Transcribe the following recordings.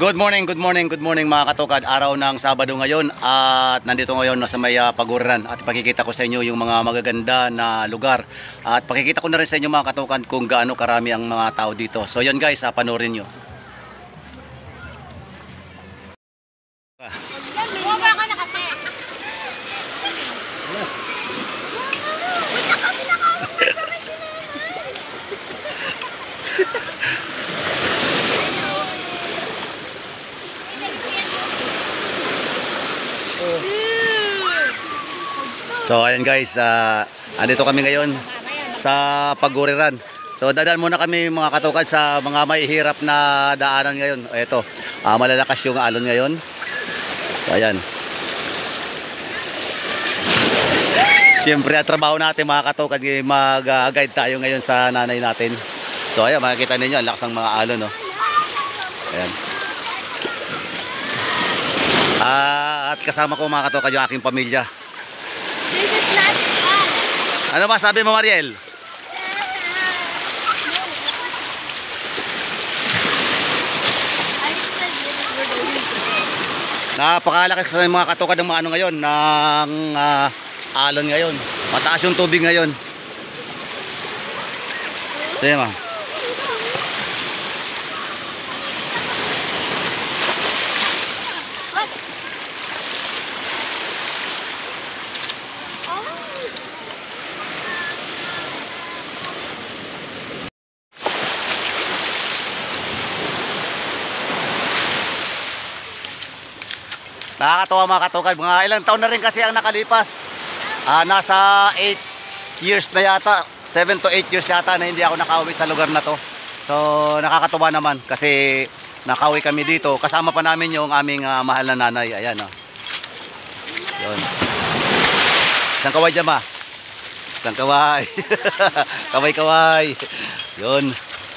Good morning mga katokad. Araw ng Sabado ngayon at nandito ngayon sa may Paguran at pakikita ko sa inyo yung mga magaganda na lugar at pakikita ko na rin sa inyo mga katokad kung gaano karami ang mga tao dito. So yun guys, panoorin nyo. Bumaba ka na kasi. So ayan guys, andito kami ngayon sa Paguriran. So dadaan muna kami mga katokad sa mga may hirap na daanan ngayon. Ito, malalakas yung alon ngayon. So ayan. Siyempre ang trabaho natin mga katokad, mag-guide tayo ngayon sa nanay natin. So ayan, makikita ninyo ang lakas ng mga alon, no? Ayan. At kasama ko mga katokad yung aking pamilya. This is not fun. Ano ba sabi mo, Mariel? Napakalaki sa mga katokad ng mga ano ngayon, ng alon ngayon. Mataas yung tubig ngayon. Diyan ma. Nakakatawa mga katokad, mga ilang taon na rin kasi ang nakalipas. Nasa 8 years na yata, 7 to 8 years yata na hindi ako nakauwi sa lugar na to. So nakakatawa naman kasi nakauwi kami dito. Kasama pa namin yung aming mahal na nanay. Ayan, oh. Yun. Isang kaway dyan ma. Isang kaway. Kaway-kaway. Yun.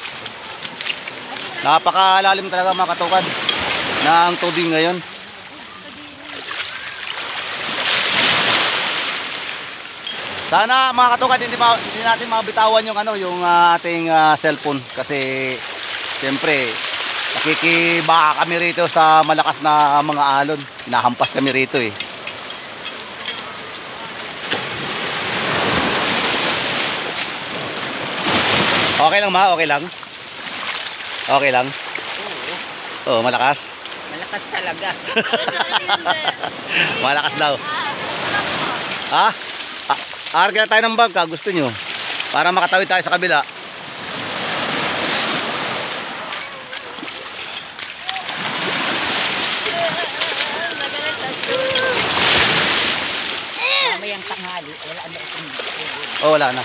Napakalalim talaga mga katokad ng tubig ngayon. Sana mga katokad hindi natin mabitawan yung yung ating cellphone kasi siyempre nakikibaka kami rito sa malakas na mga alon. Hinahampas kami rito eh. Okay lang ma, okay lang. Okay lang. Oo, malakas. Malakas talaga. Malakas daw. Ha? Arga tayo ng bangka, gusto nyo? Para makatawid tayo sa kabila. Mamayang tanghali, wala na itong tubig. Oh, wala na.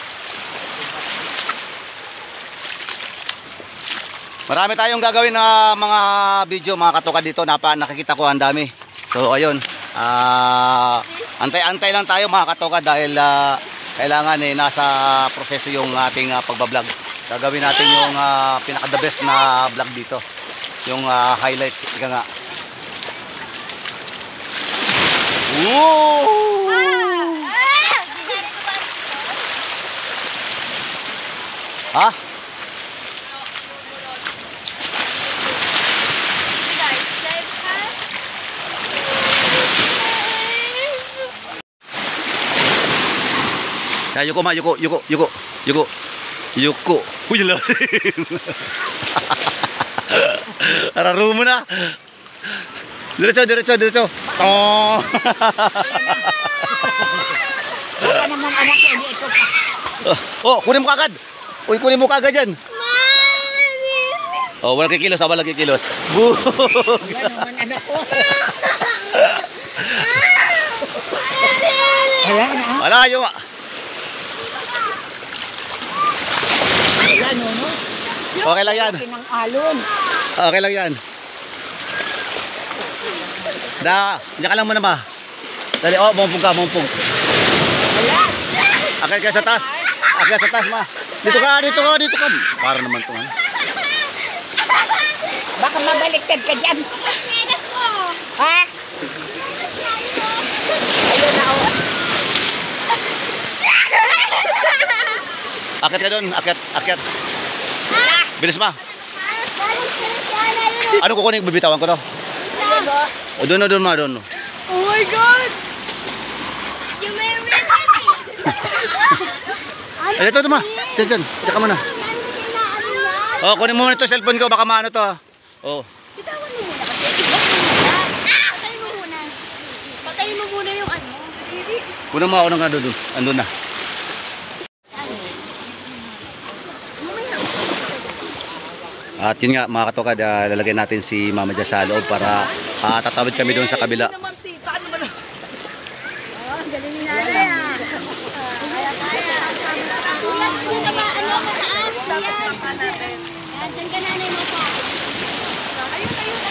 Marami tayong gagawin na mga video mga katokad dito. Nakikita ko ang dami. So ayun, antay-antay lang tayo mga katokad dahil kailangan nasa proseso yung ating pagbablog. Gagawin natin yung pinaka the best na vlog dito. Yung highlights, ika nga. Woo! Ha? Ya, yuko ma, yuko. Uy, lalim. Araru mo na. Diretso. Oh. Baka naman anak ko, hindi ito. Oh, kunin mo kagad. Uy, kunin mo kagad dyan. Oh, walang kikilos, walang kikilos. Bug. Yan naman anak ko. Wala, yung... Yan, no? Okay lang yan. Pinang alon. Okay lang yan. Diyan ka lang muna ba? Dali, oh, mumpong ka. Akit ka sa taas. Ma. Dito ka. Para naman ito. Baka mabaliktad ka dyan. Minas mo. Ha? Ayun na, oh. Akit ka doon. Akit. Bilis ma. Ano kukunin? Bibitawan ko to. O doon ma, doon. Oh my God! You may read Ay, ito ma. Diyan. Diyan ka muna. Oh, kunin mo muna ito cellphone ko. Baka maano to. Oh. Bitawan mo muna kasi. Ibas mo muna. Patayin mo muna. Patayin mo muna yung ano. Kunin mo ako nang doon. Andun na. At yun nga mga katukad, lalagay natin si Mama dyan sa loob para tatawid kami doon sa kabila. Oh, galing ni nanay ah. Kaya. Kuya, dyan ka ba? Ano, mataas? Dapat papa natin. Dyan ka nanay mo pa. Ayun.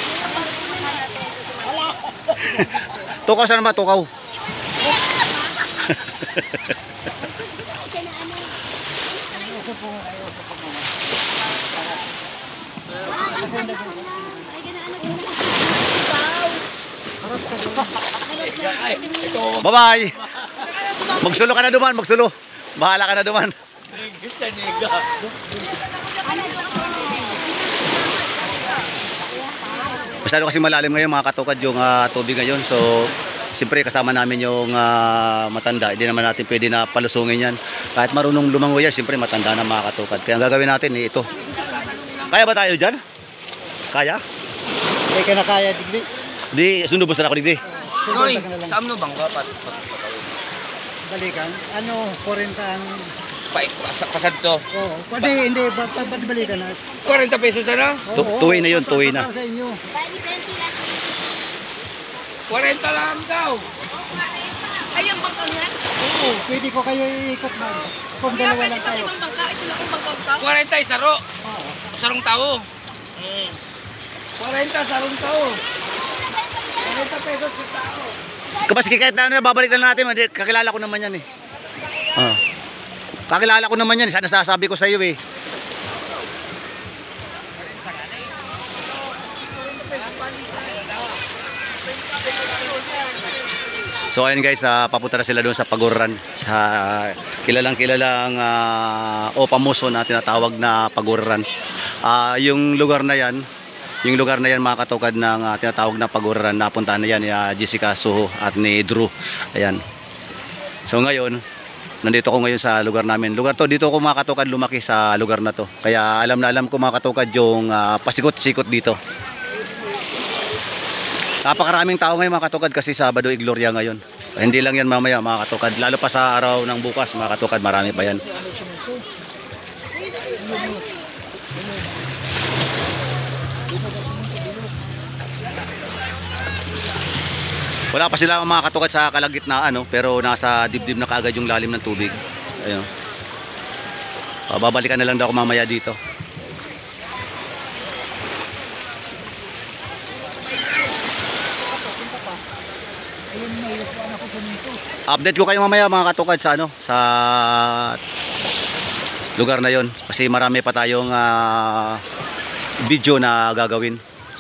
Wala. Tukaw saan ba? Tukaw. Bye-bye. Magsulo ka na duman, magsulo. Bahala ka na duman. Masyado kasi malalim ngayon mga katukad yung tubig ngayon. So, siyempre kasama namin yung matanda. Hindi naman natin pwede na palusungin yan. Kahit marunong lumangoy yan, siyempre matanda na mga katukad. Kaya ang gagawin natin ito. Kaya ba tayo dyan? Kaya? Hindi ka na kaya, Digdi. Di, sunubos na ako digdi. Noy, saan mo bang dapat Balikan. Ano, 40 ang... pasad to? Oo. Pwede, hindi. Ba't balikan na? 40 pesos na? Tuwi na yun, tuwi na. Para sa inyo. 40 lang daw. Ayun bang yan? Oo. Pwede ko kayo iikot na. Kung Kaya dalawa pwede lang pa tayo. limang bangka. Ito lang kung bangka. 40 saro. Sarong tao. 40 sarong tao. 40 pesos sa tao. Kapag kahit na ano, babalik na natin. Kakilala ko naman yan eh. Kakilala ko naman yan. Sana nasasabi ko sa iyo eh. So ayun guys, papunta na sila doon sa Paguran. Sa kilalang pamuso na tinatawag na Paguran. Yung lugar na yan mga katukad ng tinatawag na Paguran, napuntahan na yan ni Jessica Suho at ni Drew. Ayan. So ngayon, nandito ko ngayon sa lugar namin. Lugar to, dito ko mga katukad lumaki sa lugar na to. Kaya alam na alam ko mga katukad yung pasikot-sikot dito. Napakaraming tao ngayon mga katukad kasi Sabado Igloria ngayon. Hindi lang yan mamaya mga katukad. Lalo pa sa araw ng bukas mga katukad, marami pa yan. Wala pa sila mga katukad sa kalagitnaan, pero nasa dibdib na kaagad yung lalim ng tubig. Ayun. Babalikan na lang daw ako mamaya dito. Update ko kayo mamaya mga katukad sa sa lugar na yon kasi marami pa tayong video na gagawin.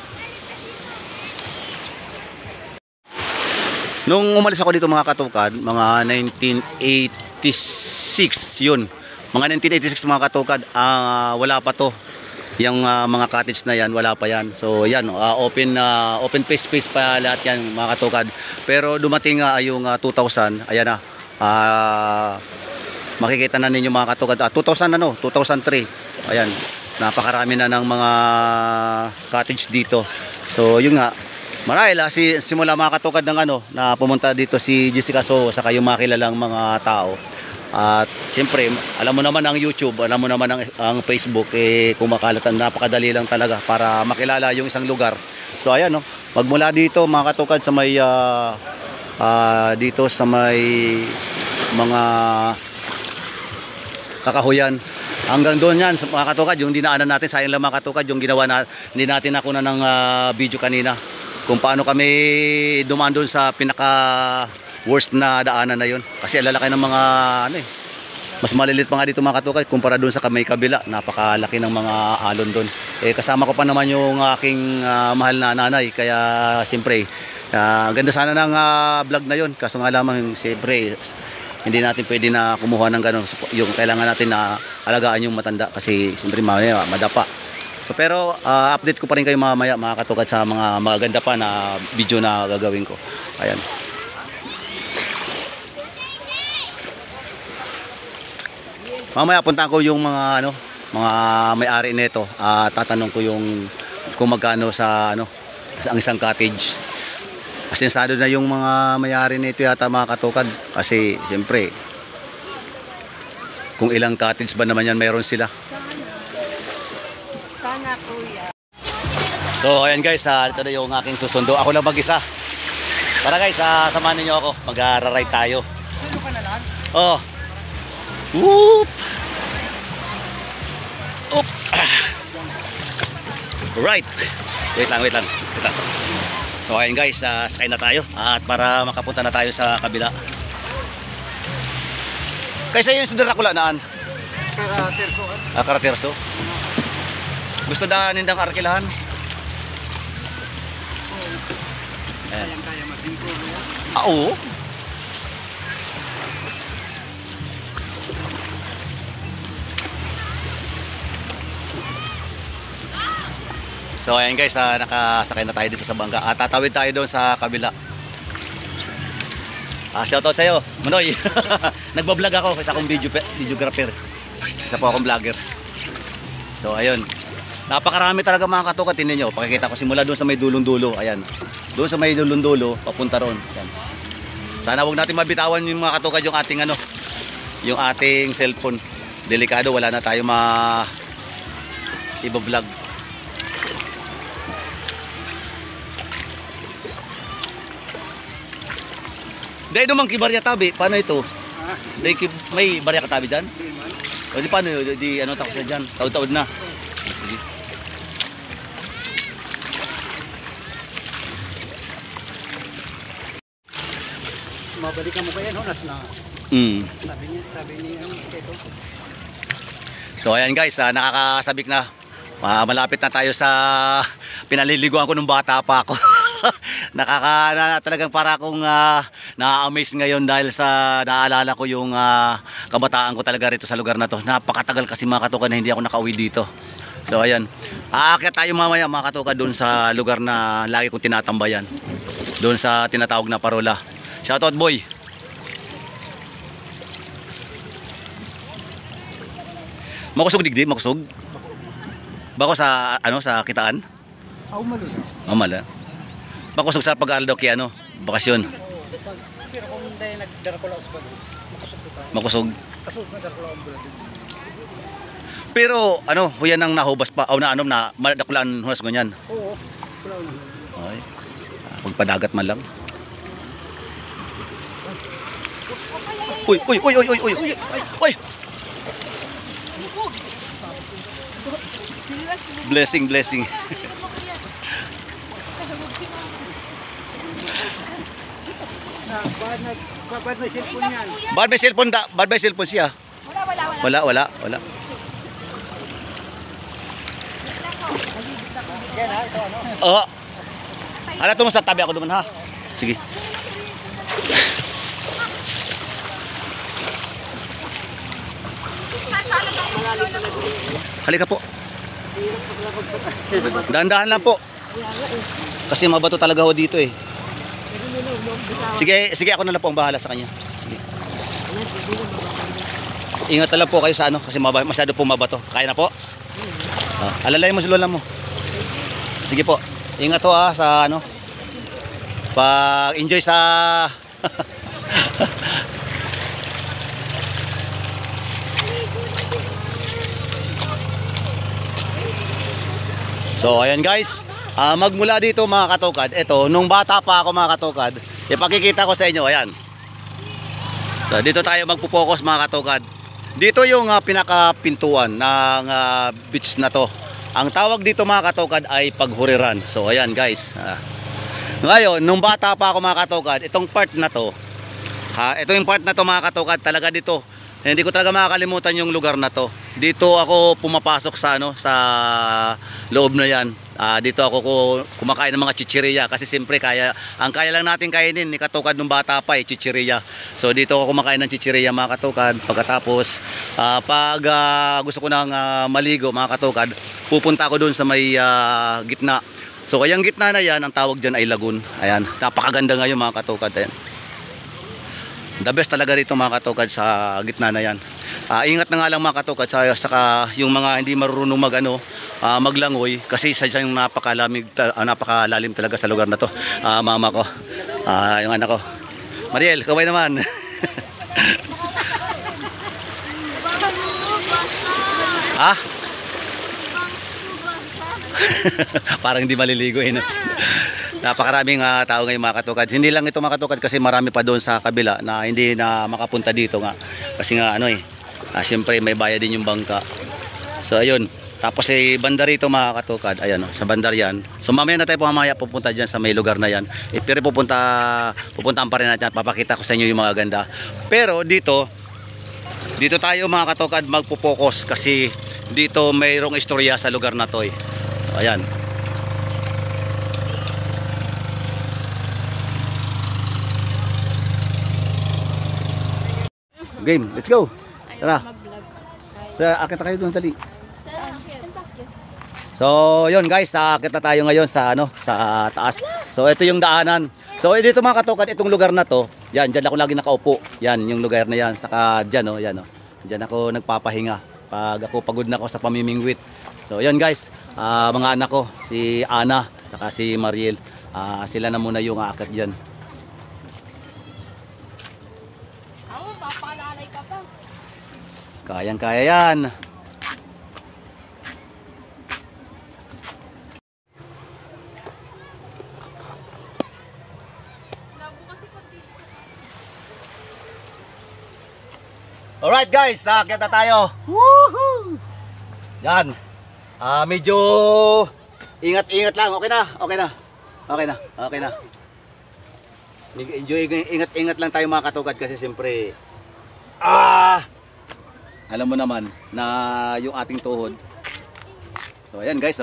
Nung umalis ako dito mga katukad, mga 1986 yun. Mga 1986 mga katukad, wala pa to. Yung mga cottage na yan, wala pa yan. So yan, open space pa lahat yan mga katukad. Pero dumating yung 2000, ayan na. Makikita na ninyo mga katukad. 2003. Ayan, napakarami na ng mga cottage dito. So yun nga, marahil simula mga katukad ng na pumunta dito si Jessica Suho saka yung mga kilalang mga tao. At siyempre, alam mo naman ang YouTube, alam mo naman ang Facebook, kumakalatan, napakadali lang talaga para makilala yung isang lugar. So ayan, magmula dito mga katukad sa may dito sa may mga kakahuyan hanggang doon yan mga katukad, yung dinaanan natin, sayang lang mga katukad yung ginawa na, hindi natin nakuna ng video kanina kung paano kami dumaan doon sa pinaka worst na daanan na yun. Kasi alalaki ng mga mas malilit pa nga dito mga katukad kumpara doon sa may kabila. Napakalaki ng mga alon doon. Kasama ko pa naman yung aking mahal na nanay. Kaya siyempre, ganda sana ng vlog na yun. Kaso nga lamang siyempre, hindi natin pwede na kumuha ng ganun. Yung kailangan natin na alagaan yung matanda kasi siyempre mamaya madapa. So pero update ko pa rin kayo mamaya mga katukad sa mga magaganda pa na video na gagawin ko. Ayan. Mamaya puntahan ko yung mga ano, mga may-ari nito at tatanong ko yung kung magkano sa ano, sa ang isang cottage. Asensado na yung mga may-ari nito yata mga katukad kasi siyempre kung ilang cottage ba naman yan mayroon sila. Sana kuya. So ayan guys, ito na yung aking susundo. Ako lang mag-isa. Tara guys, samahan niyo ako. Mag-ride tayo. Ano ka na lang? Oh. Whoop. Oop. Right. Wait lang. So ayan guys, sakay na tayo at para makapunta na tayo sa kabila. Kaysa yung Sudrakula naan? Karatersoan. Karaterso. Gusto daanin ng Arkilahan? Kaya masingko mo yan. Oo. So ayan guys, nakasakay na tayo dito sa bangka at tatawid tayo doon sa kabila. Shoutout sa'yo, Manoy. Nagbablog ako, isa akong videographer. Isa po akong vlogger. So ayun. Napakarami talaga mga katukad, tingnan nyo. Pakikita ko simula doon sa may dulong-dulo. Ayan. Doon sa may dulong-dulo, papunta ron. Ayan. Sana wag natin mabitawan yung mga katukad yung ating ano, yung ating cellphone. Delikado, wala na tayo iba-vlog. Dahil naman kibarya tabi, paano ito? Dahil may barya katabi dyan? O di paano yun? Di ano takos na dyan? Taod-taod na. Sige. Mabalikan mo kaya, no? Nas na. Sabi niya, ito. So ayan guys, nakakasabik na. Malapit na tayo sa pinaliliguan ko nung bata pa ako. Talagang para akong na-amaze ngayon dahil sa naalala ko yung kabataan ko talaga rito sa lugar na to. Napakatagal kasi mga katukad na hindi ako nakauwi dito. So ayan, aakyat tayo mamaya mga katukad doon sa lugar na lagi kong tinatambayan. Doon sa tinatawag na Parola. Shoutout boy. Makusog digdi, makusog. Bako sa ano sa kitaan? Mali. Mala. Makusog sa pag-aaral daw kay ano, bakasyon. Pero kung hindi nagdarakula sa balo, makusog ka. Makusog. Kasog na darakula ang balo. Pero ano, huyan ang nahubas pa o na ano na dakulaan hunas ganyan. Oo. Kulaw na. Okay. Pagpadagat man lang. Uy. Uy. Blessing. Bad may cellphone yan. Bad may cellphone siya. Wala. Yan ha, ito ano. Oo. Hala tumo sa tabi ako naman ha. Sige. Halika po. Dahan-dahan lang po. Kasi mabato talaga ho dito eh. Sige ako na lang po ang bahala sa kanya. Sige. Ingat na lang po kayo sa ano kasi masyado po mabato. Kaya na po? Alalay mo si lola mo. Sige po. Ingat ho sa ano. Pag-enjoy sa So ayan guys, magmula dito mga katukad, ito nung bata pa ako mga katukad, ipakikita ko sa inyo, ayan. So dito tayo magpo-focus mga katukad. Dito yung pinakapintuan ng beach na to. Ang tawag dito mga katukad ay paghuriran. So ayan guys. Ngayon, nung bata pa ako mga katukad, itong part na to, ito yung part na to mga katukad, talaga dito. Hindi ko talaga makakalimutan yung lugar na to. Dito ako pumapasok sa ano, sa loob na yan. Dito ako kumakain ng mga chichirya kasi siyempre ang kaya lang natin kainin ni Katukad nung bata pa chichirya. So dito ako kumakain ng chichirya mga Katukad. Pagkatapos pag gusto ko nang maligo mga Katukad, pupunta ako doon sa may gitna. So kayang gitna na yan, ang tawag dyan ay lagoon. Ayan, napakaganda ngayon mga Katukad. Ayan. The best talaga rito mga Katukad sa gitna na yan. Ingat na nga lang mga Katukad saka yung mga hindi marunong maglangoy kasi sadyang napakalalim talaga sa lugar na to. Mama ko, yung anak ko. Mariel, kaway naman. Ha? Parang hindi maliligo no? Napakaraming tao ngayon mga Katukad. Hindi lang ito mga Katukad kasi marami pa doon sa kabila na hindi na makapunta dito nga. Kasi nga siyempre may bayad din yung bangka. So ayun. Tapos bandar rito mga Katukad. Ayan sa bandar yan. So mamaya na tayo pupunta dyan sa may lugar na yan. Pero pupuntahan pa rin natin. Papakita ko sa inyo yung mga ganda. Pero dito tayo mga Katukad magpo-focus kasi dito mayroong istorya sa lugar na to So ayan. Game, let's go. Tara. Akit na kayo doon, tali. So, yun guys, akit na tayo ngayon sa taas. So, ito yung daanan. So, dito mga Katukad, itong lugar na to, yan, diyan ako lagi nakaupo. Yan, yung lugar na yan. Saka diyan, yan, diyan ako nagpapahinga pag ako pagod na ako sa pamimingwit. So, yun guys, mga anak ko, si Ana, saka si Mariel, sila na muna yung akit diyan. Kayang-kaya yan. Alright guys, aakyat na tayo. Woohoo! Yan. Medyo ingat-ingat lang. Okay na. Medyo ingat-ingat lang tayo mga Katukad kasi siyempre alam mo naman na yung ating tuhod. So ayan guys,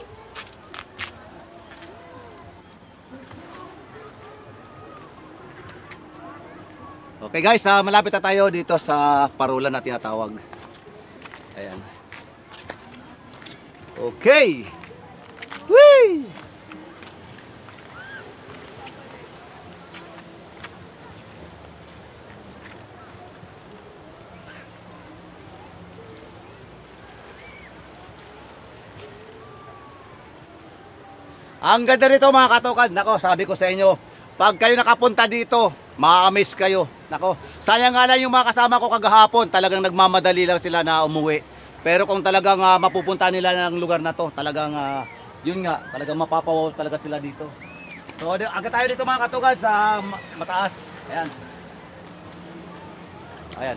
Okay guys, malapit na tayo dito sa Parulan na tinatawag. Ayan. Okay. Whee! Ang ganda nito mga Katukad. Nako, sabi ko sa inyo, pag kayo nakapunta dito, ma-amaze kayo. Nako, sayang nga lang yung mga kasama ko kagahapon, talagang nagmamadali lang sila na umuwi. Pero kung talagang mapupunta nila ng lugar na to, talagang yun nga, talagang mapapawaw talaga sila dito. So, agad tayo dito mga Katukad sa mataas. Ayan. Ayan.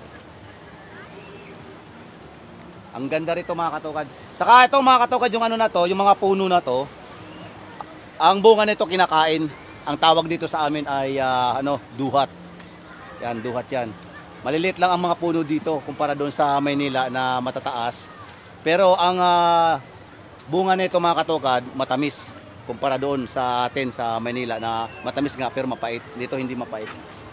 Ang ganda rito mga Katukad. Saka ito mga Katukad, yung na to, yung mga puno na to, ang bunga nito kinakain. Ang tawag dito sa amin ay duhat. Yan, duhat yan. Maliliit lang ang mga puno dito kumpara doon sa Maynila na matataas. Pero ang bunga nito mga Katukad, matamis kumpara doon sa atin sa Maynila na matamis nga pero mapait. Dito hindi mapait.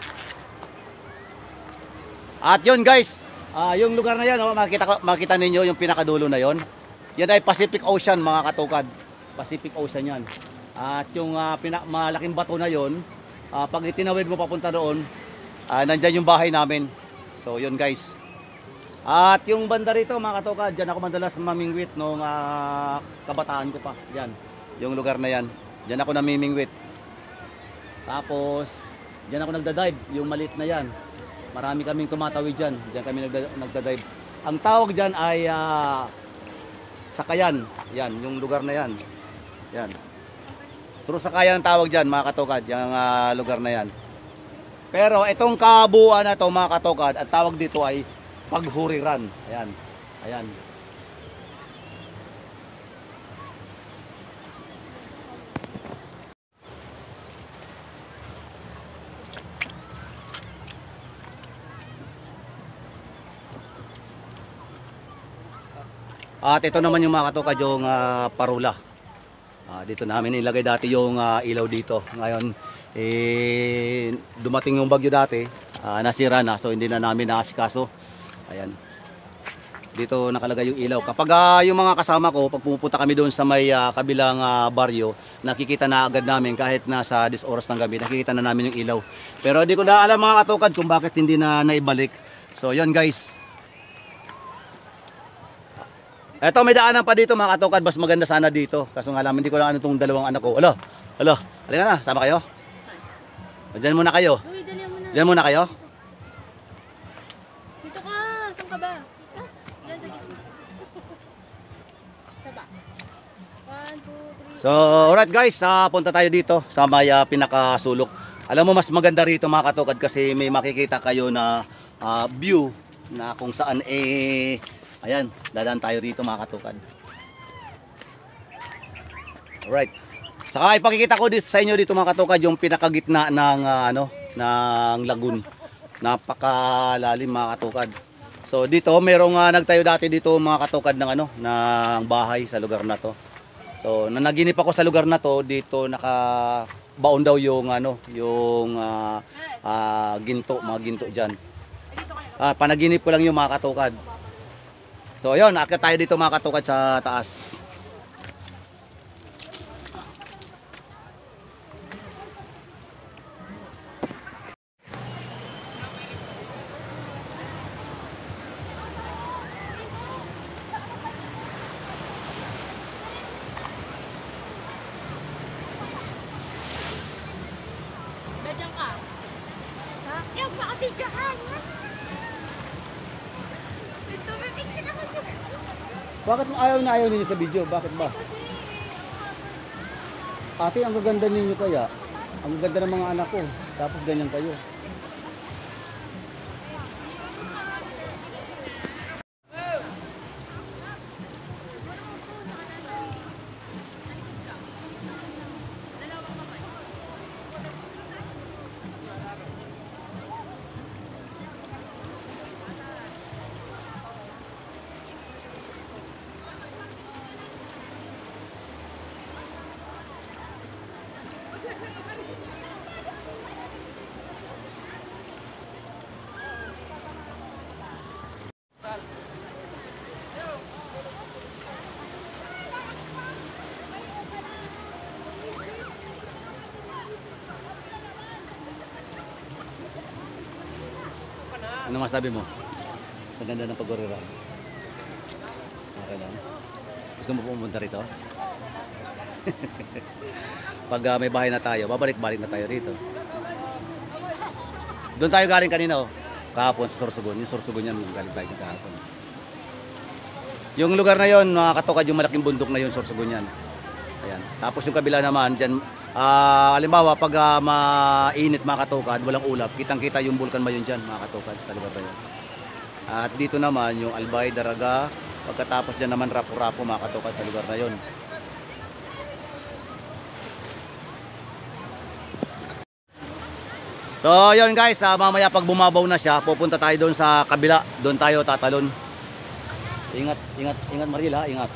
At yun guys, yung lugar na yan, makita ninyo yung pinakadulo na yon. Yan ay Pacific Ocean mga Katukad. Pacific Ocean yan. At yung malaking bato na yon, pag itinawid mo papunta doon, nandyan yung bahay namin. So yun guys. At yung banda rito mga Katukad, dyan ako madalas mamingwit nung kabataan ko pa. Yan, yung lugar na yan. Dyan ako namimingwit. Tapos, dyan ako nagdadive, yung maliit na yan. Marami kaming tumatawid dyan. Dyan kami nagdadive. Ang tawag dyan ay Sakayan. Yan, yung lugar na yan. Yan. Suro Sakayan ang tawag dyan mga Katukad, yung lugar na yan. Pero itong kabuuan na to mga Katukad, ang tawag dito ay Paghuriran. Ayan. Ayan. At ito naman yung mga Katukad, yung Parula. Dito namin nilagay dati yung ilaw dito. Ngayon, dumating yung bagyo dati, nasira na, so hindi na namin naasikaso. Ayan. Dito nakalagay yung ilaw. Kapag yung mga kasama ko, pag pumupunta kami doon sa may kabilang baryo, nakikita na agad namin kahit nasa 10 oras ng gabi, nakikita na namin yung ilaw. Pero hindi ko na alam mga katukad kung bakit hindi na naibalik. So yun guys. Eto, may daanan pa dito mga katukad, mas maganda sana dito. Kaso nga lang, hindi ko lang ano itong dalawang anak ko. Alo, halika na, sama kayo. Diyan muna kayo. Uy, dali mo na. Diyan muna kayo. Dito ka. Saan ka ba? Dito. Diyan sa gitna. Saba. 1, 2, 3. So, alright guys, punta tayo dito sa may pinakasulok. Alam mo, mas maganda rito mga katukad kasi may makikita kayo na view na kung saan ayan, dadaan tayo rito mga katukad. Alright. Saka ipakikita ko dito sa inyo dito mga katukad yung pinakagitna ng ng lagoon. Napakalalim mga katukad. So dito merong nagtayo dati dito mga katukad ng ng bahay sa lugar na to. So nanaginip ako sa lugar na to, dito nakabaon daw yung yung ginto, mga ginto diyan. Panaginip ko lang yung mga katukad. So ayun, akit tayo dito mga katukad sa taas. Medyan ka. Ha? Yung makatigahan. Ito, may picture ako. Bakit ayaw na ayaw ninyo sa video? Bakit ba? Ate, ang gaganda ninyo kaya. Ang ganda ng mga anak ko. Tapos ganyan kayo. Ano masabi mo? Sa ganda ng pag-urira. Okay lang. Gusto mo pumunta rito? Pag may bahay na tayo, babalik-balik na tayo rito. Doon tayo galing kanina kahapon sa Sorsogon. Yung Sorsogon yan, galing tayo kahapon. Yung lugar na yon, mga katukad, yung malaking bundok na yon, Sorsogon yan. Ayan. Tapos yung kabila naman, dyan, halimbawa pag mainit mga katukad, walang ulap, kitang-kita yung Bulkan Mayon dyan mga katukad sa lugar na yun. At dito naman yung Albay, Daraga, pagkatapos dyan naman Rapu-Rapu mga katukad sa lugar na yun. So yun guys, mamaya pag bumabaw na siya, pupunta tayo doon sa kabila, doon tayo tatalon. Ingat, ingat, ingat Maril ha, ingat.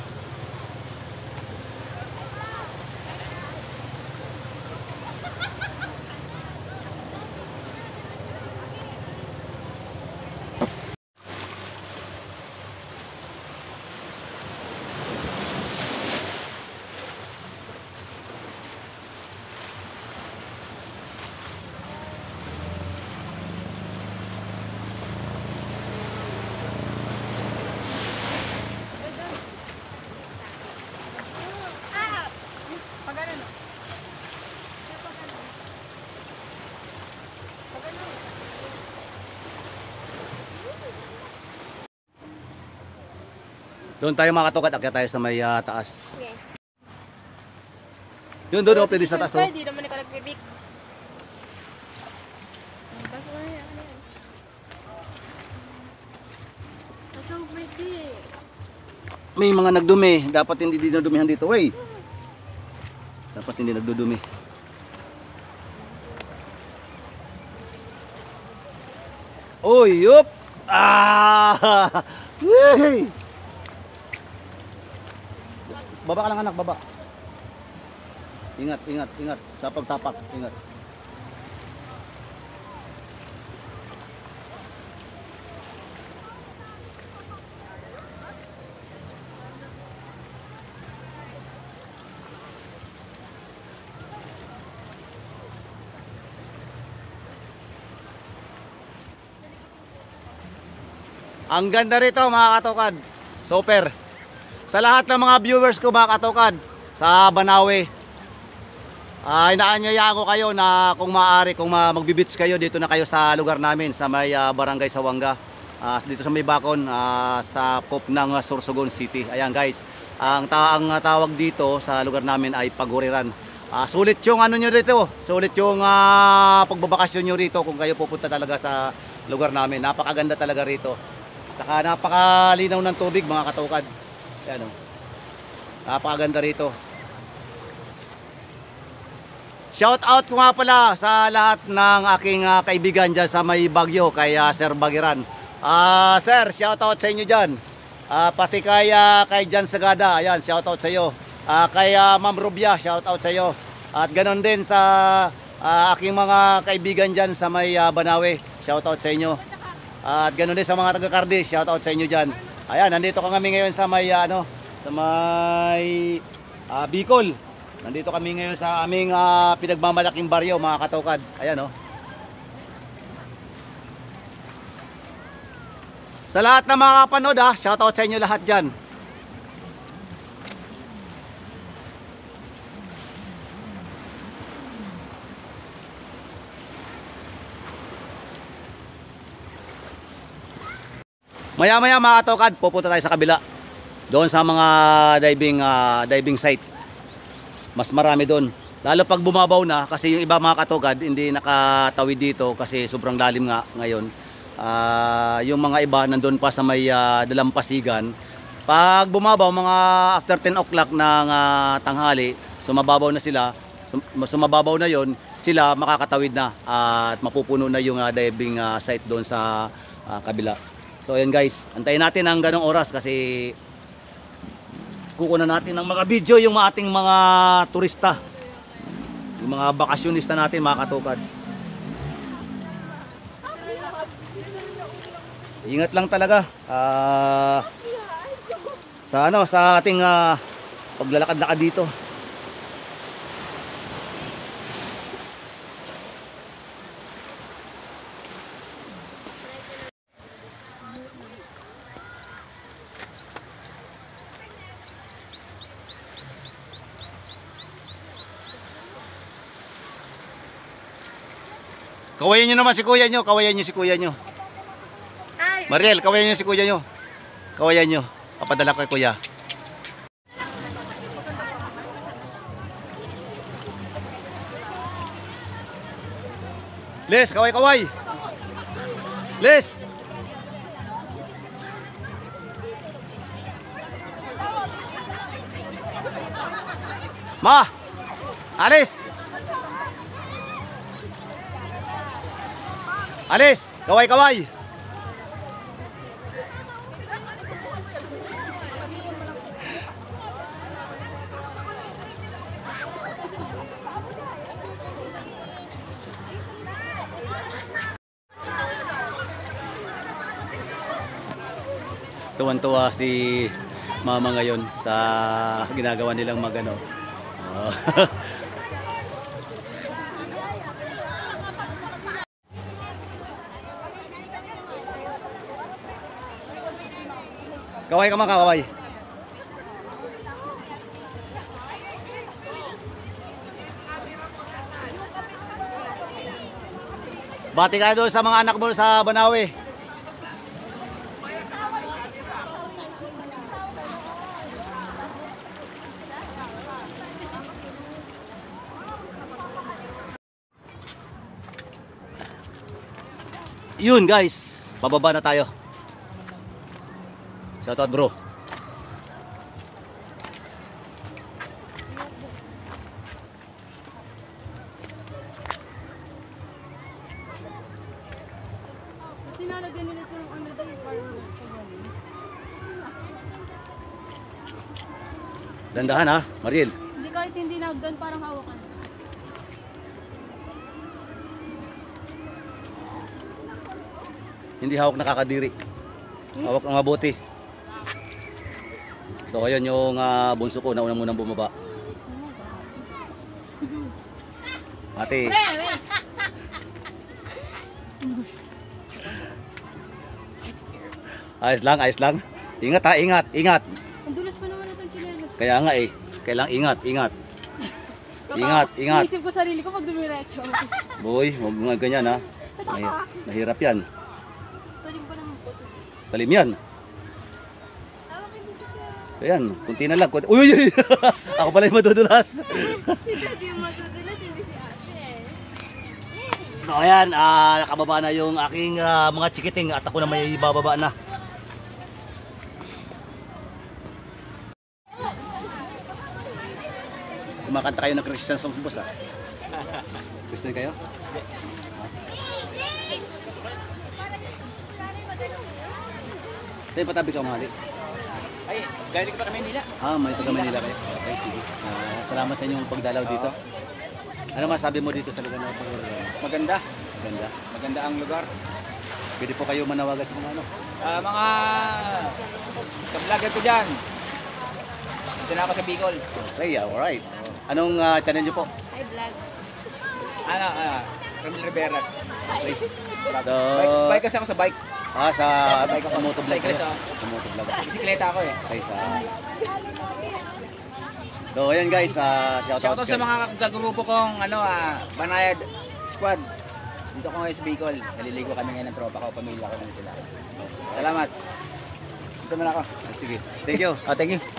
Doon tayo mga katukad, akyat tayo sa may taas. Yun doon, pwede sa taas. Hindi naman ikaw nagpipik. Basta mo yan. That's so pretty. May mga nagdumi, dapat hindi dinadumihan dito, wey. Dapat hindi nagdudumi. Oy, yup! Wey! Baba ka lang anak, baba. Ingat, ingat, ingat. Sa pagtapak, ingat. Ang ganda rito mga katukad. Super. Sa lahat ng mga viewers ko mga katukad sa Banawe, inaanyaya ko kayo na kung maaari, kung magbibits kayo, dito na kayo sa lugar namin sa may barangay Sawanga, dito sa may Bakon, sa Cop ng Sorsogon City. Ayan guys, ang tawag dito sa lugar namin ay Paguriran. Sulit yung ano nyo dito, sulit yung pagbabakasyon nyo rito kung kayo pupunta talaga sa lugar namin. Napakaganda talaga rito. Saka napakalinaw ng tubig mga katukad. Ayan o. Napakaganda rito. Shout out ko nga pala sa lahat ng aking kaibigan dyan sa may Bagyo, kay Sir Bagiran. Sir, shout out sa inyo dyan. Pati kay Jan Sagada, ayan, shout out sa iyo. Kay Ma'am Rubia, shout out sa iyo. At ganon din sa aking mga kaibigan dyan sa may Banawe, shout out sa inyo. At ganoon din sa mga taga-Cardis, shout out sa inyo diyan. Ayan, nandito kami ngayon sa may sa may Bicol. Nandito kami ngayon sa aming pinagmamalaking baryo, mga katukad. Ayan oh. Sa lahat ng mga kapanood shout out sa inyo lahat diyan. Maya-maya mga katukad, pupunta tayo sa kabila. Doon sa mga diving site. Mas marami doon. Lalo pag bumabaw na, kasi yung iba mga katukad hindi nakatawid dito kasi sobrang lalim nga ngayon. Yung mga iba nandun pa sa may dalampasigan. Pag bumabaw mga after 10 o'clock ng tanghali, sumababaw na sila. Sumababaw na yon, sila makakatawid na at mapupuno na yung diving site doon sa kabila. So ayan guys, antayin natin ang ganong oras kasi kukunan natin ng mga video yung ating mga turista, yung mga bakasyonista natin mga katukad. Ingat lang talaga sa ating paglalakad-lakad dito. Kawayan nyo naman si kuya nyo, kawayan nyo si kuya nyo. Mariel, kawayan nyo si kuya nyo. Kawayan nyo, papadala kay kuya. Les, kaway-kaway. Les. Ma, alis. Alis, kaway-kaway. Tuwan-tuwa si mama ngayon sa ginagawa nilang magano. Kaway ka mga kaway. Bati ka doon sa mga anak mo sa Banawe. Yun guys, bababa na tayo. Shout out bro. Tinalagyan nila ito ng ano dahil parang Dandahan ha, Mariel. hindi kahit hindi na hagdan, parang hawakan. Hindi hawak nakakadiri. Hawak ng mabuti. So ayun yung bunso ko na unang munang bumaba. Ate. Ayos lang, ayos lang. Ingat ha, ingat, ingat. Ang dulas pa naman itong chinelas. Kaya nga eh, kailangang ingat, ingat. Ingat, ingat. Inisip ko sarili ko pag dumiretso. Boy, huwag mga ganyan ha. Mahirap yan. Talim pa naman po. Talim yan. Ayan, kunti na lang. Uy, uy, uy. Ako pala yung madudulas. Hindi yung matutulat, hindi si ate. So ayan, nakababa na yung aking mga chikiting at ako na may bababa na. Kumakanta kayo ng Christian song, boss ah. Christian kayo? Sa'yo patabi ka mahali? Ay, galing pa kami Manila. May taga Manila kayo? Okay, sige. Salamat sa inyong pagdalaw dito. Ano masabi mo dito sa lugar na ito? Maganda. Maganda. Maganda ang lugar. Pwede po kayo manawagan sa mga ano? Mga ka-vlogger ko dyan. Dito na ako sa Bicol. Okay, alright. Anong channel nyo po? Ay, vlog. Ramil Riveras. Okay. So, Bikers ako sa bike. sa motovlog kayo? Cyclist ako. Sa motovlog. Bisikleta ako eh. Okay, So, ayan guys, shoutout Shoutout sa mga kagrupo kong Banayad Squad. Dito ko ngayon sa Bicol. Naliligo kami ngayon ng tropa ko. Pamilya ko na sila. Salamat. Dito muna ako. Sige, thank you. Thank you.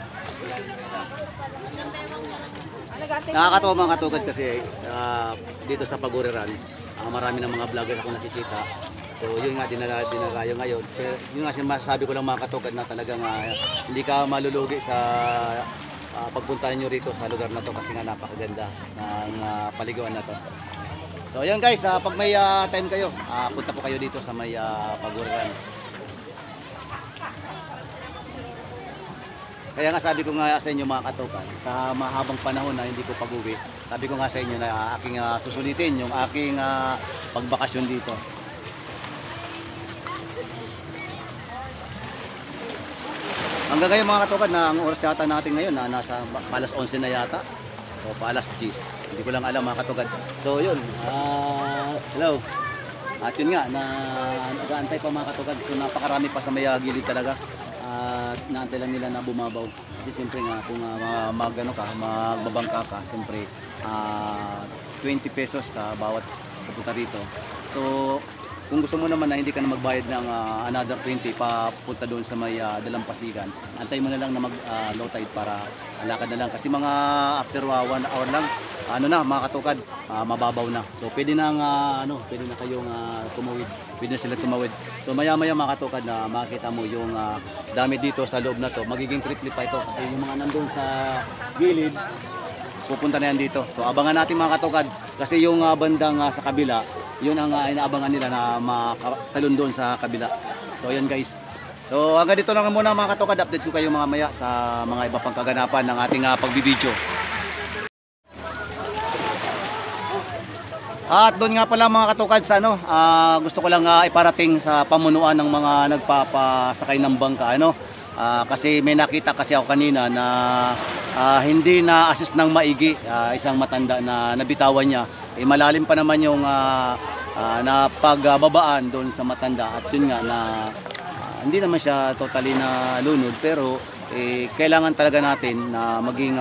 Nakakatawa mga katugad kasi dito sa Paguriran, marami ng mga vlogger ako nakikita. So yun nga, dinarayo ngayon. Pero yun nga masasabi ko lang mga katugad na talagang hindi ka malulugi sa pagpunta nyo rito sa lugar na to kasi nga napakaganda ng paliguan na to. So ayan guys, pag may time kayo, punta po kayo dito sa may Paguriran. Kaya nga sabi ko nga sa inyo mga katukan, sa mahabang panahon na hindi ko pag-uwi, sabi ko nga sa inyo na aking susulitin yung aking pagbakasyon dito. Hanggang ngayon mga katukan, na ang oras yata natin ngayon na nasa palas 11 na yata o palas 10. Hindi ko lang alam mga katukan. So yun, hello. At yun nga, nag-aantay pa mga katukan. So napakarami pa sa may gilid talaga. Naantay lang nila na bumabaw. Kasi siyempre nga kung magbabangka ka, siyempre 20 pesos sa bawat pupunta dito. So kung gusto mo naman na hindi ka na magbayad ng another 20 papunta doon sa may Dalampasigan, antay mo na lang na mag low tide para lakad na lang. Kasi mga after 1 hour lang, mga katukad, mababaw na. So pwede na pwede na kayong tumawid. Pwede na sila tumawid. So maya-maya mga katukad na makita mo yung dami dito sa loob na to. Magiging triple pa ito kasi yung mga nandun sa gilid, pupunta na yan dito. So abangan natin mga katukad kasi yung bandang sa kabila, yun ang inaabangan nila na makatalon doon sa kabila. So ayan guys. So hanggang dito lang muna mga katukad. Update ko kayo mamaya sa mga iba pang kaganapan ng ating pagbibideo. At doon nga pala mga katukad sa gusto ko lang iparating sa pamunuan ng mga nagpapasakay ng bangka kasi may nakita kasi ako kanina na hindi na assist ng maigi isang matanda na nabitawan niya. Malalim pa naman yung napagbabaan doon sa matanda at yun nga na hindi naman siya totally na lunod pero kailangan talaga natin na maging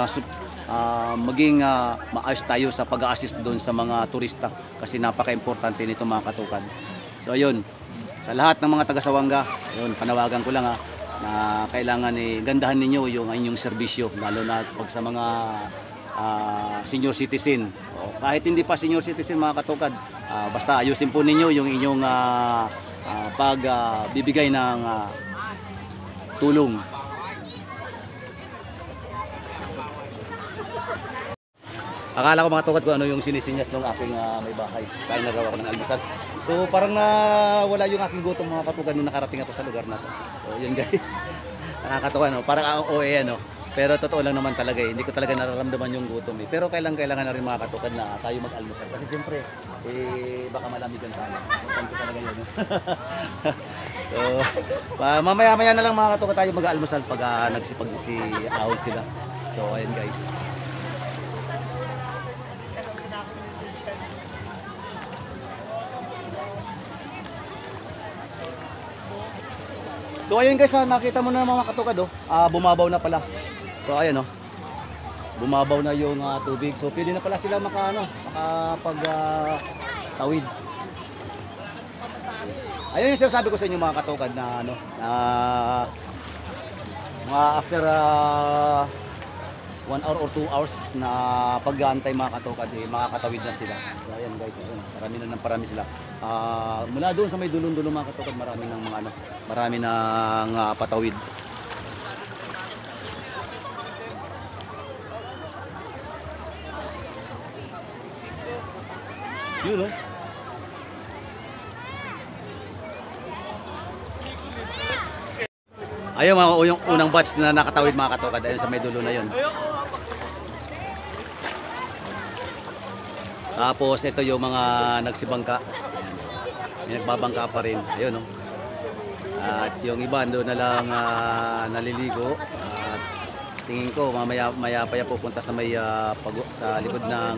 maayos tayo sa pag-assist doon sa mga turista kasi napaka-importante nito mga katukan. So ayun, sa lahat ng mga taga-Sawanga, ayun, panawagan ko lang na kailangan gandahan ninyo yung inyong serbisyo lalo na pag sa mga senior citizen. O, kahit hindi pa senior citizen mga katukad, basta ayusin po ninyo yung inyong pagbibigay ng tulong. Akala ko mga tukad ko yung sinisinyas ng aking may bahay. Kain na raw ako ng almusal. So parang wala yung aking gutom mga katukan nung nakarating ako sa lugar na to. So yun guys. Nakakatawa Parang OA Pero totoo lang naman talaga eh, hindi ko talaga nararamdaman yung gutom eh. Pero kailangan na rin mga katukad na tayo mag-almusal. Kasi siyempre, baka malamigan tayo. Puntan ko talaga yun. So, mamaya-maya na lang mga katukad tayo mag-almusal pag nagsipag si ahon sila. So, ayun guys. So ayun guys, nakita mo na mga katukad bumabaw na pala. So ayun bumabaw na yung tubig. So pwede na pala sila makapag tawid. Ayun yung sinasabi ko sa inyo mga katukad na mga after 1 hour or 2 hours na pag-aantay mga katukad makakatawid na sila. So ayan guys, parami sila. Mula doon sa may dulong-dulong mga katukad, marami ng patawid. Yun ayun yung unang batch na nakatawid mga katukad, ayun sa may dulo na yun. Tapos ito yung mga nagsibangka. May nagbabangka pa rin. Ayun At yung iba doon na lang naliligo. At tingin ko maya pa pupunta sa may sa likod ng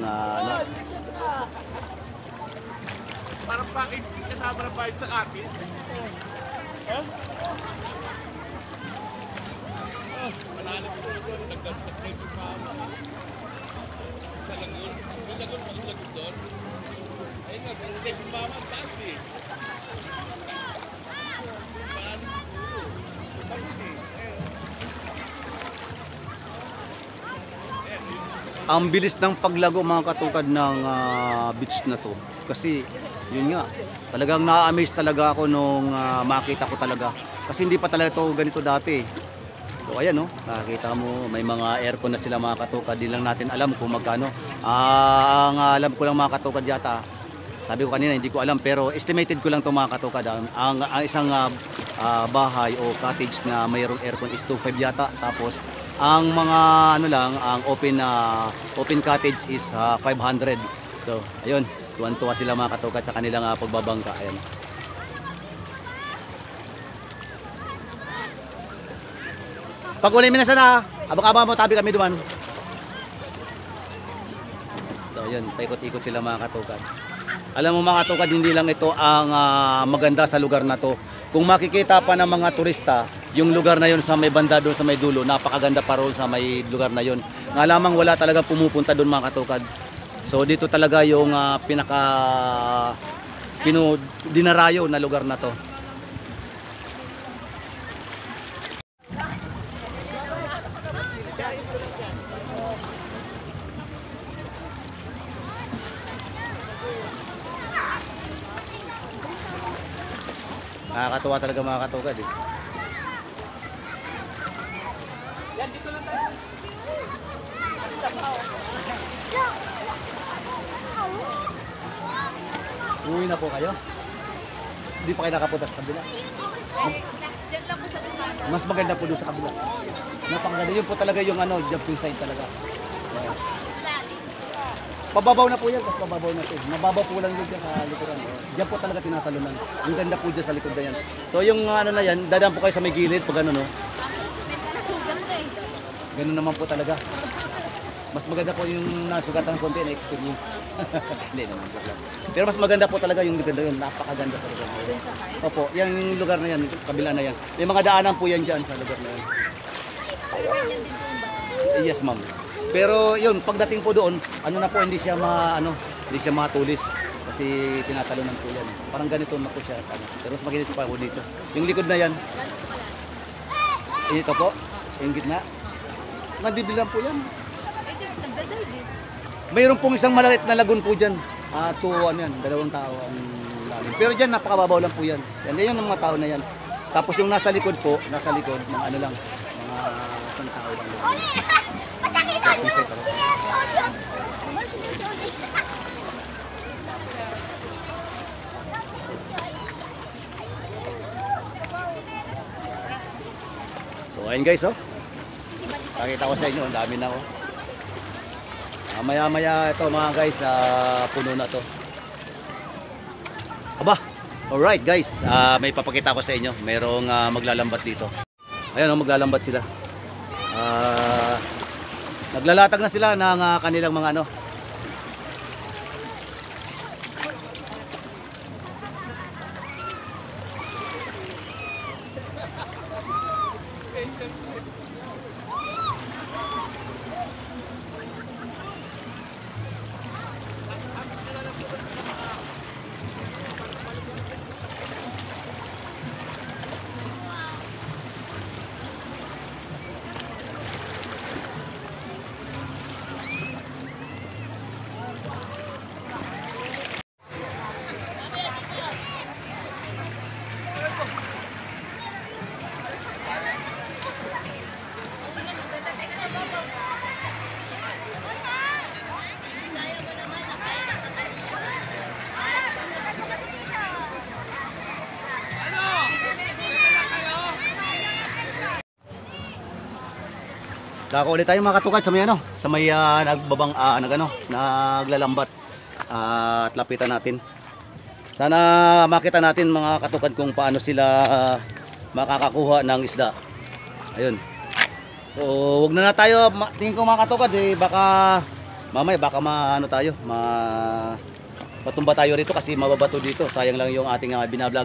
Parang bakit kasama na vibe sa akin? Ang bilis ng paglago mga katukad ng beach na to. Kasi yun nga, talagang na-amaze talaga ako nung makita ko talaga. Kasi hindi pa talaga to ganito dati. So ayan nakikita mo may mga aircon na sila mga katukad. Di lang natin alam kung magkano. Ang alam ko lang mga katukad yata, sabi ko kanina hindi ko alam pero estimated ko lang to mga katukad. Ang isang bahay o cottage na mayroong aircon is 2.5 yata. Tapos ang mga ang open cottage is 500. So ayun, tuwan-tuwa sila mga katukad sa kanilang pagbabangka. Ayun. Pag uli minsan abang-abang mo tabi kami duman. So ayun, paikot-ikot sila mga katukad. Alam mo mga katukad, hindi lang ito ang maganda sa lugar na to. Kung makikita pa ng mga turista, yung lugar na yun sa may banda doon sa may dulo, napakaganda pa roon sa may lugar na yun. Nga lamang wala talaga pumupunta doon mga katukad. So dito talaga yung dinarayo na lugar na to. Nakakatuwa talaga mga katukad Uwi na po kayo? Hindi pa kayo nakapunta sa kabila? Mas maganda po doon sa kabila. Napakaganda. Yun po talaga yung jumping side talaga. Pababaw na po yan, tapos pababaw na ito. Mababaw po lang yun dyan sa likuran. Diyan po talaga tinatalunan. Ang ganda po dyan sa likod na yan. So yung na yan, dadaan po kayo sa may gilid pag Ganun naman po talaga. Mas maganda po yung nasugatan ng konti na experience. Hindi naman. Pero mas maganda po talaga yung ganda yun. Napakaganda talaga. Opo, yung lugar na yan, kabila na yan. May mga daanan po yan dyan sa lugar na yan. Yes ma'am. Pero yun, pagdating po doon, hindi siya matulis. Kasi tinatalunan po yan. Parang ganito na po siya. Pero mas maginit pa po dito. Yung likod na yan. Ito po, yung gitna. Nadidilan po yan. Mayroon pong isang maliit na lagun po dyan. 2 tao ang lalim. Pero dyan, napakababaw lang po yan. Yan ang mga tao na yan. Tapos yung nasa likod po, mga lang, mga isang tao lang. So ayun guys, Pakita ko sa inyo, ang dami na oh. Maya-maya ito mga guys, puno na to. Aba, alright guys, may papakita ko sa inyo. Merong maglalambat dito. Ayan oh, maglalambat sila. Naglalatag na sila ng kanilang mga ano. Dako ulit tayo mga katukad sa may ano, sa may nagbabang naglalambat at lapitan natin. Sana makita natin mga katukad kung paano sila makakakuha ng isda. Ayun. So, wag na tayo, tingin ko mga katukad baka mamaya maano tayo, patumba tayo rito kasi mababato dito. Sayang lang yung ating binablog.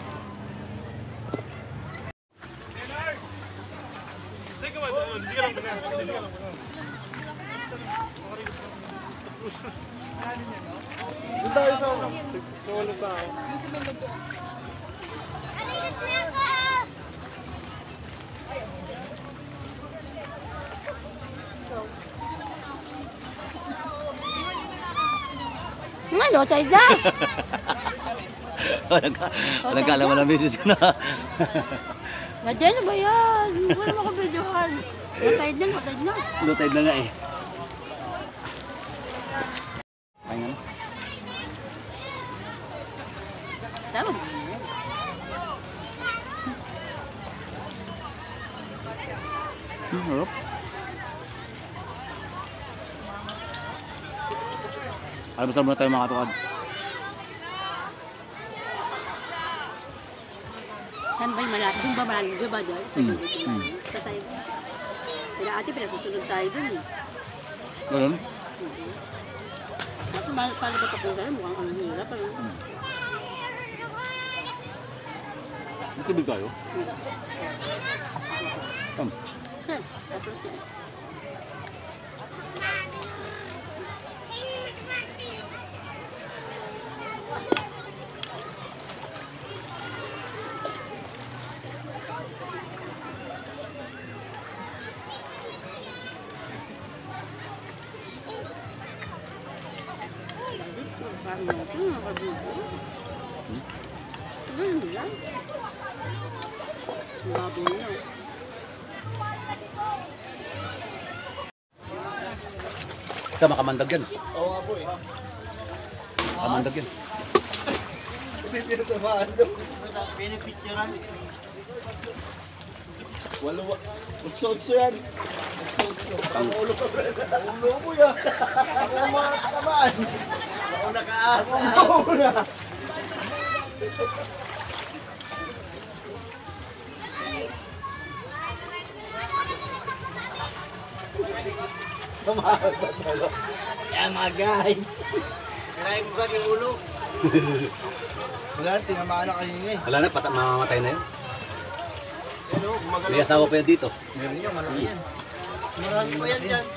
Ano, Chayda? Walang kalaman ng business na. Nadyan na ba yan? Hindi ko na makabidyohan. Matayad na, matayad na. Lutay na nga eh. Ayun. Tama. Harap. Almusal muna tayo mga katukad. Saan ba yung malapit? Doon ba malapit? Doon ba doon? Sa gilid. Sa tayo. Sila ate, pinasusunod tayo doon eh. Ganun? Paano ba papunta rin? Mukhang ang hirap. Magkibig tayo? Ito makamandag yan. Oo nga po eh. Makamandag yan. Hindi na tamaan daw. Pinipicturean. Utso-utso yan. Utso-utso. Ang ulo ka, bro. Ang ulo mo yan. Ako ang mga tamaan. Ako nakaasa. Ako na. Tumahal ba sa'yo? Kaya mga guys. Kinahin mo ba yung ulo? Wala, tinamaan na kanina eh. Wala na, mamamatay na yun. Ano, gumagalaw. May asawa pa yan dito. Meron yan, malaki yan. Marami pa yan dyan.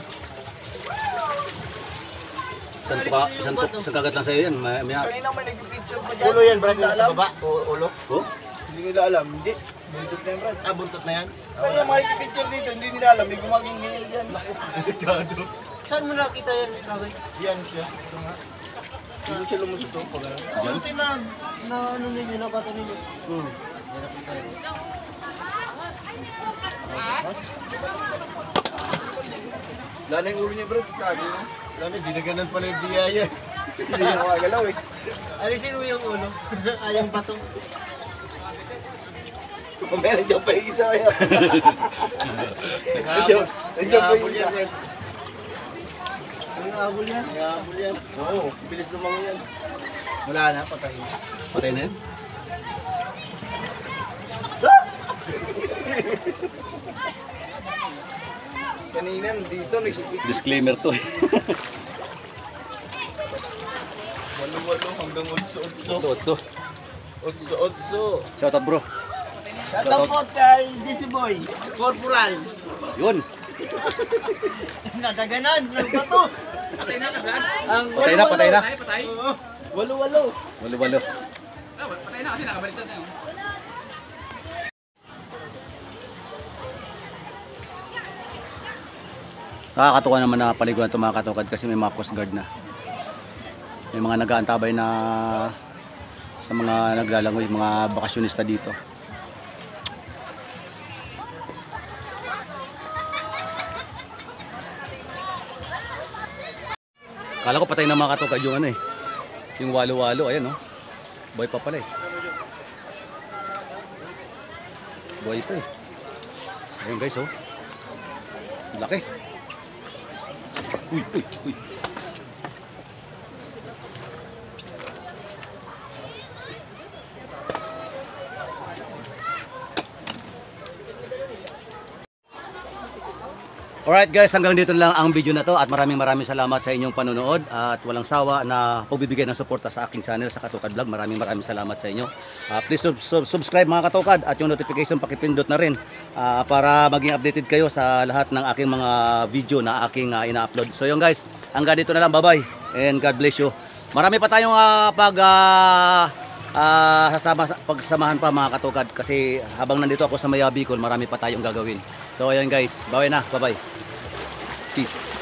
Isang kagat lang sa'yo yan. Kanina may nag-picture pa dyan. Ulo yan, Brad, sa baba. Ulo. Oh? Hindi nila alam. Hindi. Buntot na yan, Brad. Ah, buntot na yan? Kaya yung mga picture dito, hindi nila alam. May gumaging ganyan dyan. Delikado. Saan mo nakita yan, Lagay? Yan siya. Ito nga. Hindi siya lumusot to. Buti na ano ninyo, nabato ninyo. Wala na yung ulo niya, bro. Tago na. Wala na, ginaganan pala yung biyaya. Hindi niya makagalaw eh. Alisin mo yung ulo. Ayang bato. Mamaya nandiyan pa yung isa kaya. Nandiyan pa yung isa. Nangahabol yan. Nangahabol yan. Oo, bilis lumang yan. Wala na, patay na. Patay na yan? Kanina nandito, Disclaimer to eh. walo-walo hanggang otso-otso. So. Otso-otso. Shout out bro. Shoutout kay DC Boy, Corporal. Yun. Nadaganan, ng bato. Patay na ka, Brad? Ang Patay na. Patay? walo-walo. Walo-walo. Patay na kasi nakabaliktad na yun. Nakakatuwa naman na paliguan ito mga katukad kasi may mga coast guard na. May mga nag-aantabay na sa mga naglalangoy, mga bakasyonista dito. Kala ko patay na mga katukad yung ano eh. Yung walo-walo, ayan oh. Buhay pa pala eh. Buhay pa eh. Ayun guys oh. Laki. Uy. Alright guys, hanggang dito lang ang video na to at maraming salamat sa inyong panonood at walang sawa na pagbibigay ng suporta sa aking channel sa Katukad Vlog. Maraming salamat sa inyo. Please subscribe mga katukad at yung notification pakipindot na rin para maging updated kayo sa lahat ng aking mga video na aking ina-upload. So yun guys, hanggang dito na lang. Bye bye and God bless you. Marami pa tayong pagsamahan pa mga katukad kasi habang nandito ako sa Maya Bicol, marami pa tayong gagawin. So ayun guys, bye na. Bye bye. Peace.